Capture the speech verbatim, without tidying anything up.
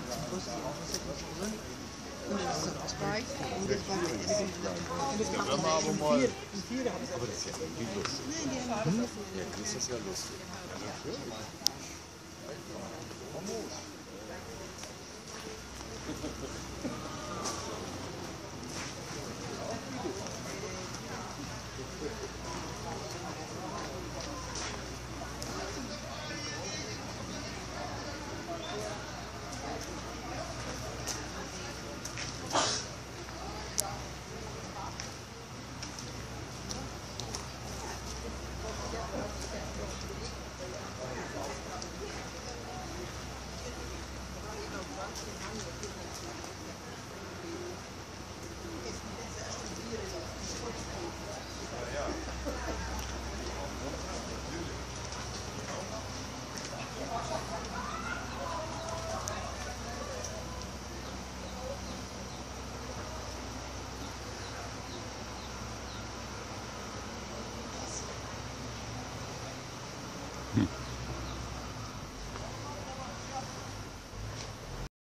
Zwei. Und das war Ja, wenn man aber mal. Aber das ist ja irgendwie lustig. Hm? Ja, das ist ja lustig. Ja, natürlich. Hm.